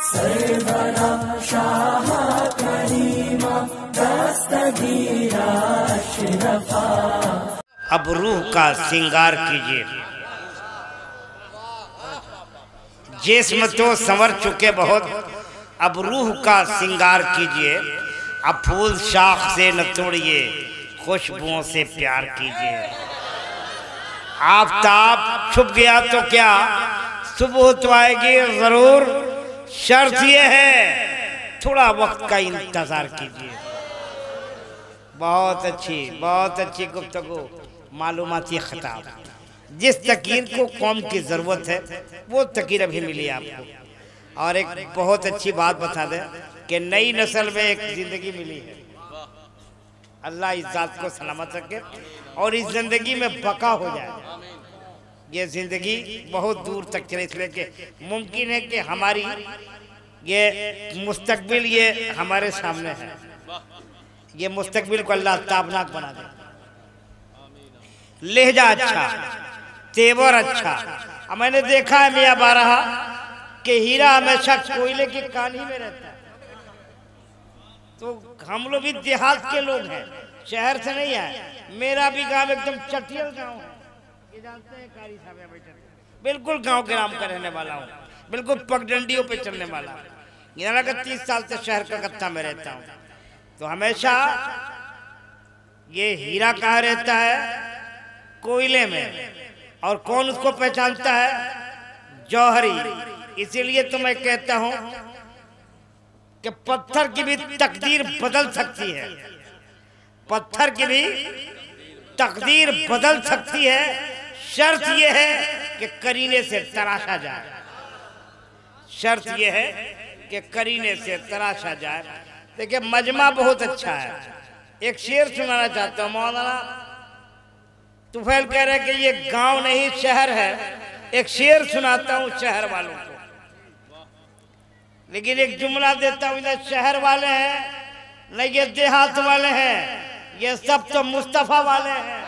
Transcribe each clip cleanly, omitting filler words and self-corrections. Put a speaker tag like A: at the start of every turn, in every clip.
A: सरवरा शाह करीमा दस्तगीरा अशरफा।
B: अब रूह का श्रृंगार कीजिए, जिस्म तो संवर चुके बहुत, अब रूह का श्रृंगार कीजिए। अब फूल शाख से न तोड़िए, खुशबुओं से प्यार कीजिए। आफताब छुप गया तो क्या, सुबह तो आएगी जरूर, शर्त ये है थोड़ा वक्त का इंतजार कीजिए। बहुत अच्छी गुफ्तगू, मालूमाती खिताब। जिस तकीर को कौम की ज़रूरत है वो तकीर अभी मिली आपको। और एक बहुत अच्छी बात बता दें कि नई नस्ल में एक ज़िंदगी मिली है। अल्लाह इस जात को सलामत रखे और इस ज़िंदगी में बका हो जाए। ये ज़िंदगी बहुत दूर तक चले, इसलिए कि मुमकिन है कि हमारी ये मुस्तकबिल ये हमारे सामने है। ये मुस्तकबिल को अल्लाह ताबनाक बना दे। लहजा अच्छा, तेवर अच्छा। अब मैंने देखा है मियाँ बारहा कि हीरा हमेशा कोयले की कानी में रहता है। तो हम लोग भी देहात के लोग हैं, शहर से नहीं आए। मेरा भी गांव एकदम चटियल गांव है, ये जानते हैं कारी साहब बैठे, बिल्कुल गांव ग्राम का रहने वाला हूँ, बिल्कुल पगडंडियों पे चलने वाला। यहाँ का 30 साल से शहर कलकत्ता में रहता हूँ। तो हमेशा ये हीरा कहाँ रहता है, कोयले में। और कौन उसको पहचानता है, जौहरी। इसीलिए तो मैं कहता हूं कि पत्थर की भी तकदीर बदल सकती है, पत्थर की भी तकदीर बदल सकती है। शर्त यह है कि करीने से तराशा जाए, शर्त यह है कि करीने से तराशा जाए। देखिए मजमा बहुत अच्छा है। एक शेर सुनाना चाहता हूँ। मौलाना तुफैल कह रहे कि ये गांव नहीं शहर है। एक शेर सुनाता हूँ शहर वालों को, लेकिन एक जुमला देता हूँ, इधर शहर वाले हैं न ये देहात वाले हैं, ये सब तो मुस्तफा वाले हैं,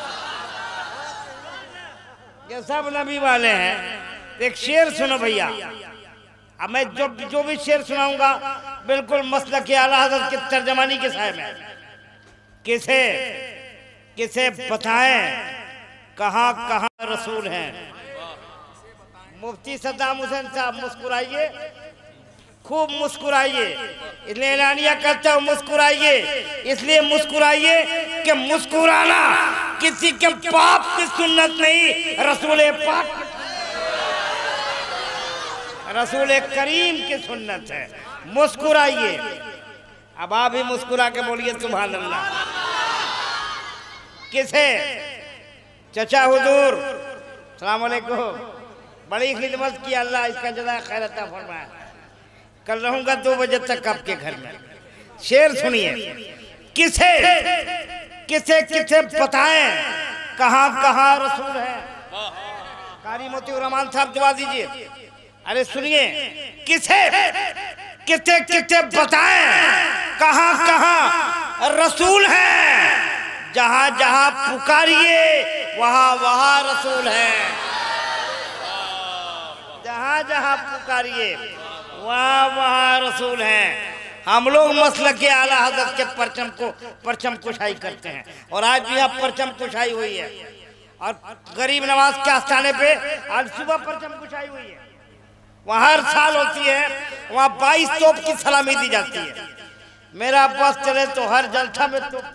B: ये सब नबी वाले हैं। एक शेर सुनो भैया। अब मैं जो भी शेर सुनाऊंगा बिल्कुल मसलक के आला हज़रत की तर्जमानी के साथ में। किसे बताएं कहाँ कहाँ रसूल हैं। मुफ्ती सद्दाम हुसैन साहब मुस्कुराइए, खूब मुस्कुराइए। इसलिए ऐलानिया करता हूँ मुस्कुराइए, इसलिए मुस्कुराइए कि मुस्कुराना किसी के पाप की सुन्नत नहीं, रसूल पाक रसूल करीम की सुन्नत है। मुस्कुराइए। अब आप भी मुस्कुरा के बोलिए सुभान अल्लाह। किसे चचा हुजूर सलाम अलैकुम, बड़ी खिदमत की, अल्लाह इसका जज़ा खैर अता फरमाए। कल रहूंगा 2 बजे तक आपके घर में। शेर सुनिए। किसे किसे किसे बताएं कहाँ कहाँ रसूल है। कारी मोती रहमान साहब दुआ दीजिए। अरे सुनिए, किसे किसे किसे बताएं कहाँ कहाँ रसूल है। जहाँ जहाँ पुकारिए वहाँ वहाँ रसूल है, जहाँ जहाँ पुकारिए वहाँ वहाँ रसूल हैं। हम लोग मसलक के आला हज़रत के परचम कुशाई करते हैं और आज भी यहाँ परचम कुशाई हुई है। और गरीब नवाज के आस्थाने पे आज सुबह परचम कुशाई हुई है। वहाँ हर साल होती है, वहाँ 22 तोप की सलामी दी जाती है। मेरा बस चले तो हर जलसा में तोप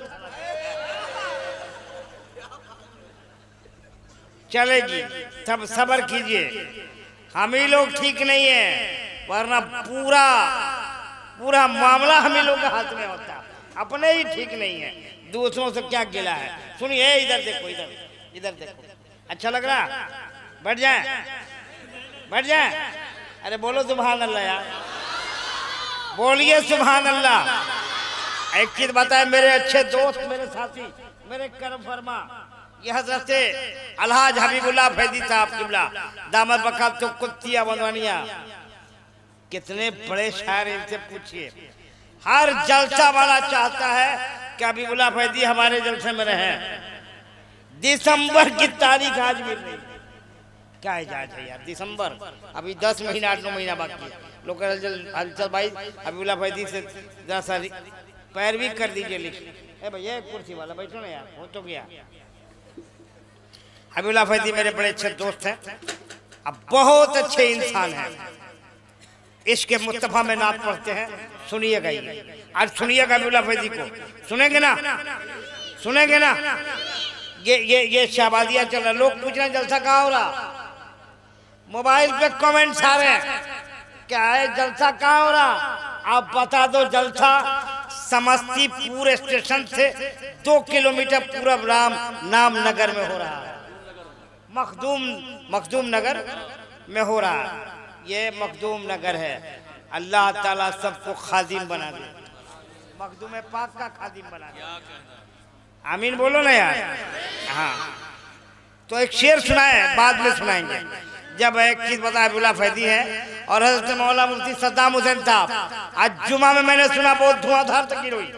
B: चलेगी। तब सब्र कीजिए, हम ही लोग ठीक नहीं है, वरना पूरा मामला हम ही लोग के हाथ में होता। अपने ही ठीक नहीं है, दूसरों से क्या गिला है। सुनिए, इधर देखो, इधर देखो, अच्छा लग रहा? बैठ जाए। अरे बोलो सुभान अल्लाह यार, बोलिए सुभान अल्लाह। एक चीज बताए, मेरे अच्छे दोस्त, मेरे साथी, मेरे करम फरमा, ये हजरत अलहाज हबीबुल्लाह फैदी साहब किबला दामद बकात तो कुत्तिया बनवानिया, कितने बड़े शायर, इनसे पूछिए। हर जलसा वाला चाहता है कि हबीबुल्लाह फैदी हमारे जलसे में रहे। दिसंबर की तारीख आज मिल रही, क्या इजाज़त है यार। दिसंबर अभी 10 महीना 8-9 महीना बाकी है। लोग हलचल भाई हबीबुल्लाह फैदी से जरा सा पैरवी कर दीजिए लिख। ए भैया कुर्सी वाला बैठो ना यार, हो तो गया। हबीबुल्लाह फैदी मेरे बड़े अच्छे दोस्त हैं, अब बहुत अच्छे इंसान हैं। इश्क मुस्तफा में नात पढ़ते हैं, सुनिएगा ये। आज सुनिएगा हबीबुल्लाह फैदी को, सुनेंगे ना? सुनेंगे ना? ये शहबादिया चल रहा, लोग पूछ रहे हैं जलसा कहाँ हो रहा, मोबाइल पे कमेंट्स आ रहे हैं क्या है जलसा कहाँ हो रहा? आप बता दो। जलसा समस्तीपुर स्टेशन से 2 किलोमीटर पूरब नाम नगर में हो रहा है, मखदूम नगर में हो रहा है। ये मखदूम नगर है। अल्लाह ताला सबको खादिम बना दे, मखदूम पाक का खादिम बना दे। आमीन बोलो ना यार। हाँ, तो एक शेर सुनाए, बाद में सुनाएंगे। जब एक चीज बता, हबीबुल्लाह फैदी है और हज़रत मौला मुफ्ती सद्दाम हुसैन साहब, आज जुमा में मैंने सुना बहुत धुआंधार तकरीर हुई।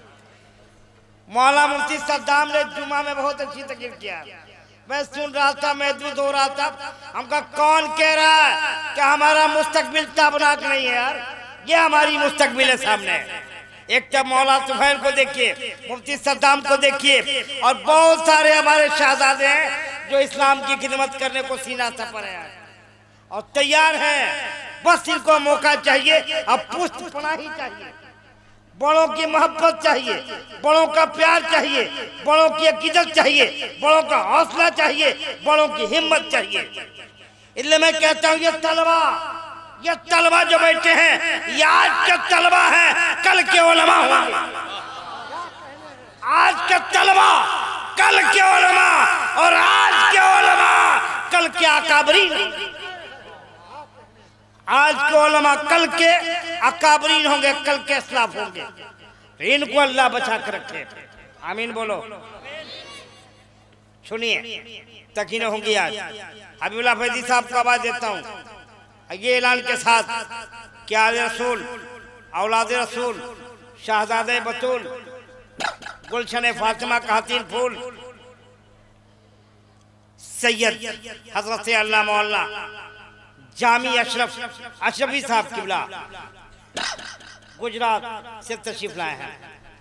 B: मौला मुफ्ती सद्दाम ने जुमा में बहुत अच्छी तकरीर किया। मैं सुन रहा था, महदूद हो रहा था। हमका कौन कह रहा है कि हमारा मुस्तकबिल ताबनाक नहीं है यार, ये हमारी मुस्तकबिल है सामने। एक तब मौला सुफैल को देखिए, मुफ्ती सद्दाम को देखिए, और बहुत सारे हमारे शहजादे हैं जो इस्लाम की खिदमत करने को सीना सपर है और तैयार है। बस इनको मौका चाहिए, अब पुष्ट पनाही चाहिए, बड़ों की मोहब्बत चाहिए, बड़ों का प्यार चाहिए, बड़ों की अकीदत चाहिए, बड़ों का हौसला चाहिए, बड़ों की हिम्मत चाहिए। इसलिए मैं कहता हूँ ये तलबा जो बैठे हैं, ये आज के तलबा हैं, कल के उलमा होंगे। आज के तलबा कल के उलमा, और आज के उलमा कल के अकाबरीन। आज के उलमा कल के अकाबरीन होंगे, कल के इस्लाफ होंगे। तो इनको अल्लाह बचा कर रखे। आमीन बोलो। सुनिए, तकीन होंगी आज। हबीबुल्लाह फैदी साहब को आवाज देता हूँ ये ऐलान के साथ कि आले रसूल, औलाद रसूल, शहजादे बतूल, गुलशन फातिमा का हसीन फूल, सैयद हजरत अल्लाह मौला जामी अशरफी साहब किबला गुजरात से तशरीफ लाए हैं।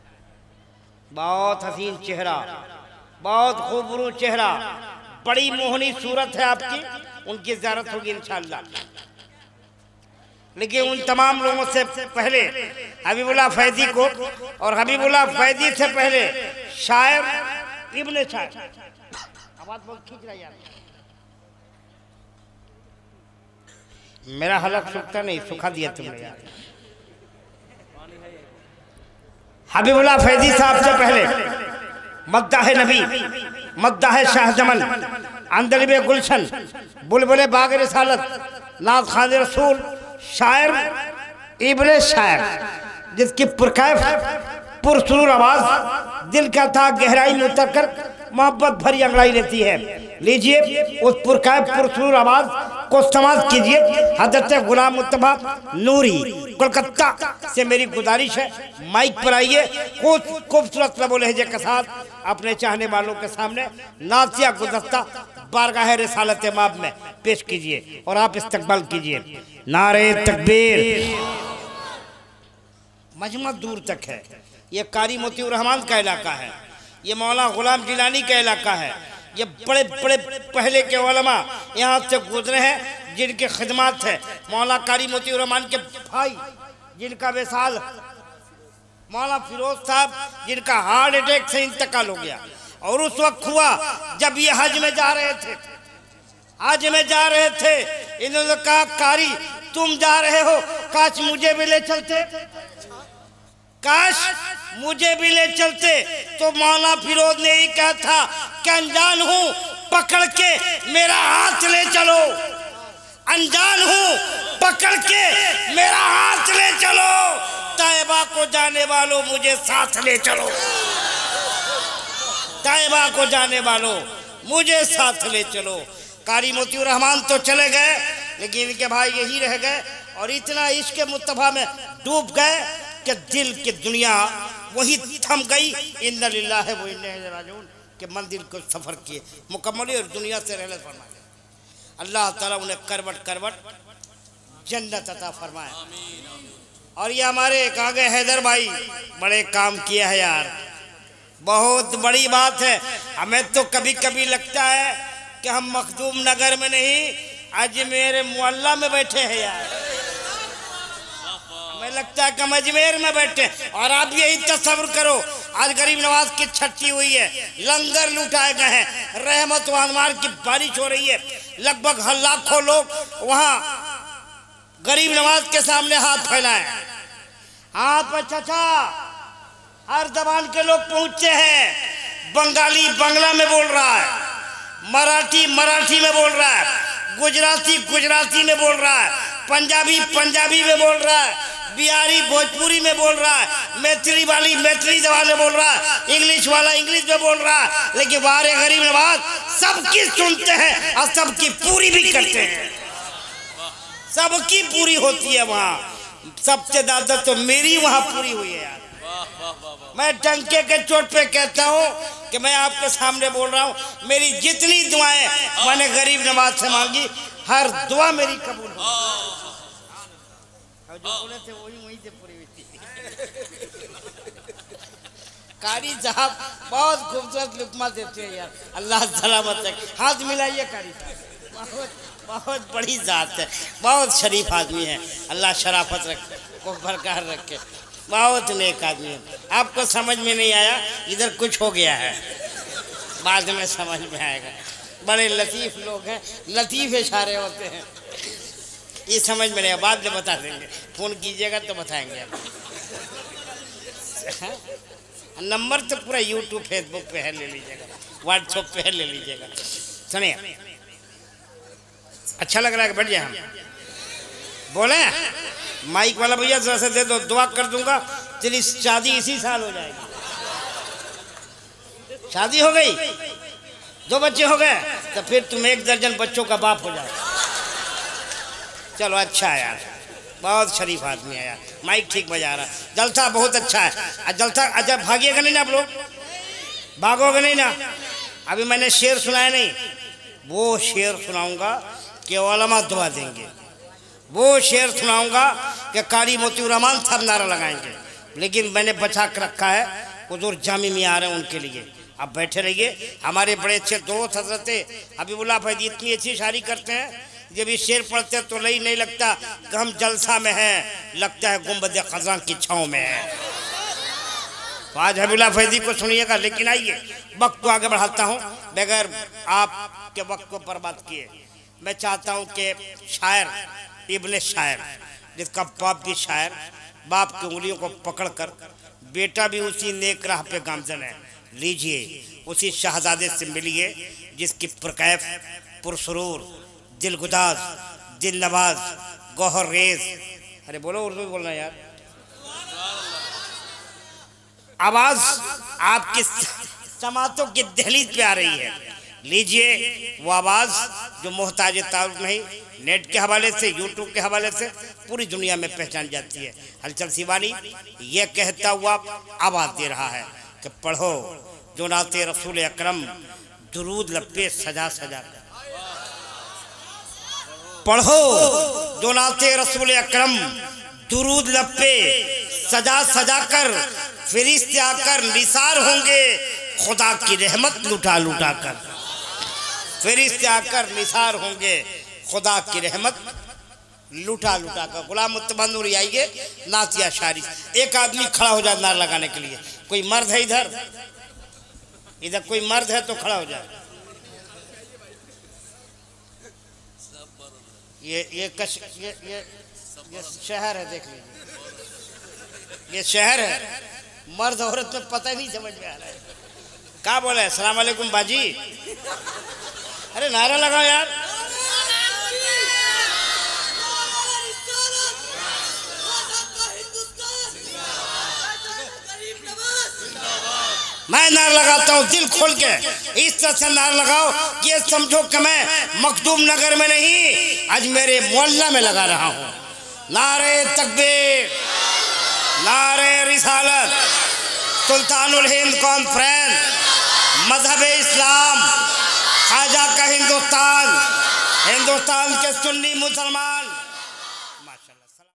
B: बहुत हसीन चेहरा, बहुत खूबसूरत चेहरा, बड़ी मोहनी सूरत है आपकी। उनकी ज़ियारत होगी इंशाअल्लाह। लेकिन उन तमाम लोगों से पहले हबीबुल्लाह फैदी को, और हबीबुल्लाह फैदी से पहले शायर इब्ने शायर, आवाज बहुत खींच रहा है यार, मेरा हलक सूखता नहीं, सुखा दिया तुमने यार। हबीबुल्लाह फैदी साहब से पहले मद्दाह नबी, मद्दाह शाहजमल, अंदलिबे गुलशन, बुलबुले बाग रिसालत, नाज खान रसूल, शायर इब्ने शायर, जिसकी पुरकैफ पुरसुरूर आवाज दिल का था गहराई में उतर कर मोहब्बत भरी अंगड़ाई लेती है। लीजिए उस पुरकैफ पुरसुरूर आवाज को समाप्त कीजिए। हजरत गुलाम मुस्तफा नूरी कोलकाता से मेरी गुजारिश है, माइक पर आइए, खूबसूरत लबो लहजे के साथ अपने चाहने वालों के सामने नासिया गुलदस्ता बारगाह रिसालत माब में पेश कीजिए और आप इस्तकबाल कीजिए। नारे तकबीर। मजमा दूर तक है, ये कारी मोतीउर रहमान का इलाका है, ये मौला गुलाम जिलानी का इलाका है। ये बड़े बड़े पहले के उलमा यहाँ से गुजरे हैं जिनके खिदमत है। मौला कारी मोतीउर रहमान के भाई जिनका विसाल, मौला फिरोज साहब जिनका हार्ट अटैक से इंतकाल हो गया, और उस वक्त हुआ जब ये हज में जा रहे थे। हज में जा रहे थे, इन्होंने कहा कारी तुम जा रहे हो, काश मुझे भी ले चलते, काश मुझे भी ले चलते। तो मौला फिरोज ने ही कहा था कि अनजान हूं, पकड़ के मेरा हाथ ले चलो, अनजान हूं, पकड़ के मेरा हाथ ले चलो, तैयबा को जाने वालों मुझे साथ ले चलो, तैयबा को जाने वालों मुझे साथ ले चलो। कारी मोतीउर रहमान तो चले गए, लेकिन इनके भाई यही रह गए, और इतना इश्क मुस्तफा में डूब गए कि दिल की दुनिया वही थम गई। इन्ना लिल्लाहि व इन्ना इलैहि राजिऊन के मंदिर को सफ़र किए मुकम्मल और दुनिया से रहलत फरमा गए। अल्लाह ताला उन्हें करवट करवट जन्नत अता फरमाए। और ये हमारे कहाँ गए हैदर भाई, बड़े काम किया है यार, बहुत बड़ी बात है। हमें तो कभी कभी लगता है कि हम मखदूम नगर में नहीं अजमेर मोहल्ला में बैठे हैं यार, हमें लगता है कि हम अजमेर में बैठे। और आप यही तस्वीर करो, आज गरीब नवाज की छठी हुई है, लंगर लुटाए गए हैं, रहमत व अनवार की बारिश हो रही है, लगभग लाखों लोग वहाँ गरीब नवाज के सामने हाथ फैलाए। हाथ पर चाचा हर जबान के लोग पहुंचते हैं। बंगाली बांग्ला में बोल रहा है, मराठी मराठी में बोल रहा है, गुजराती गुजराती में बोल रहा है, पंजाबी पंजाबी में बोल रहा है, बिहारी भोजपुरी में बोल रहा है, मैथिली वाली मैथिली जबान में बोल रहा है, इंग्लिश वाला इंग्लिश में बोल रहा है। लेकिन बारे गरीब नवाज सबकी सुनते हैं और सबकी पूरी भी करते हैं, सबकी पूरी होती है वहाँ। सबसे ज्यादा तो मेरी वहाँ पूरी हुई है यार। मैं टंके के चोट पे कहता हूँ कि मैं आपके सामने बोल रहा हूँ, मेरी जितनी दुआएं मैंने गरीब नवाज से मांगी, हर दुआ मेरी कबूल हो। जो बोले थे वही से पूरी हुई थी। कारी साहब बहुत खूबसूरत लुकमा देते हैं यार, अल्लाह सलामत रखे। हाथ मिलाइए कारी साहब, बहुत बहुत बड़ी जात है, बहुत शरीफ आदमी है, अल्लाह शराफत रखे को बरकरार रखे, बहुत नेक आदमी है। आपको समझ में नहीं आया, इधर कुछ हो गया है, बाद में समझ में आएगा। बड़े लतीफ़ लोग हैं, लतीफ़ इशारे होते हैं, ये समझ में नहीं, बाद में बता देंगे, फ़ोन कीजिएगा तो बताएंगे। नंबर तो पूरा यूट्यूब फेसबुक पे है, ले लीजिएगा, व्हाट्सएप पे है, ले लीजिएगा। सुनिए, अच्छा लग रहा है कि बैठ जाए हम बोले। माइक वाला भैया जरा से दे दो, दुआ कर दूंगा तेरी शादी इसी साल हो जाएगी। शादी हो गई, 2 बच्चे हो गए, तो फिर तुम 1 दर्जन बच्चों का बाप हो जाए। चलो अच्छा है यार, बहुत शरीफ आदमी है यार, माइक ठीक बजा रहा है, जलसा बहुत अच्छा है। जलसा अच्छा, भागिएगा नहीं ना आप लोग, भागोगे नहीं ना। अभी मैंने शेर सुनाया नहीं, वो शेर सुनाऊंगा कि उलमा दुआ देंगे, वो शेर सुनाऊंगा कि कारी मोतीउर रहमान साहब नारा लगाएंगे। लेकिन मैंने बचा कर रखा है, हुजूर जामी में आ रहे हैं उनके लिए, आप बैठे रहिए। हमारे बड़े अच्छे दोस्त हजरत हबीबुल्लाह फैदी इतनी अच्छी शायरी करते हैं, जब ये शेर पढ़ते हैं तो नहीं लगता कि हम जलसा में हैं, लगता है गुंबद खज़ां की छाँव में है। तो आज हबीबुल्लाह फैदी को सुनिएगा। लेकिन आइए वक्त को आगे बढ़ाता हूँ, बगैर आपके वक्त को बर्बाद किए। मैं चाहता हूँ कि शायर इब्ने शायर, जिसका बाप भी शायर, बाप की उंगलियों को पकड़कर बेटा भी उसी नेक राह पे गामजन है, लीजिए उसी शहजादे से मिलिए जिसकी प्रकैफ पुरसरूर, दिलगुदाज, दिल नवाज, गौहर रेज, अरे बोलो उर्दू बोलना यार, आवाज आपकी समातों की दहलीज पे आ रही है। लीजिए वो आवाज जो मोहताज तारुफ नहीं, नेट के हवाले से, यूट्यूब के हवाले से पूरी दुनिया में पहचान जाती है। हलचल सिवानी ये कहता हुआ आवाज दे रहा है कि पढ़ो जो नाते रसूल अकरम, दुरूद लपे सजा सजा कर, पढ़ो जो नाते रसूल अकरम, दुरूद लपे सजा सजा कर, फरिश्ते आकर निसार होंगे खुदा की रहमत लुटा लुटा कर, फरिश्ते आकर निसार होंगे खुदा की रहमत लुटा लुटा कर। गुलाम मुत्तबंदूरी आइए, नातिया शायरी। एक आदमी खड़ा हो जाए नार लगाने के लिए, कोई मर्द है इधर, इधर कोई मर्द है तो खड़ा हो जाए। ये शहर है, देख लीजिए, ये शहर है, मर्द औरत में पता ही नहीं समझ में आ रहा है। क्या बोला है? सलाम अलैकुम बाजी, अरे नारा लगाओ यार। मैं नारा लगाता हूँ दिल खोल के, इस तरह से नारा लगाओ कि ये समझो कि मैं मखदूम नगर में नहीं, आज मेरे मोहल्ला में लगा रहा हूँ। नारे तकबीर, नारे रिसालत, सुल्तानुल हिंद कॉन्फ्रेंस, मजहब इस्लाम, ख्वाजा का हिंदुस्तान, हिंदुस्तान के सुन्नी मुसलमान,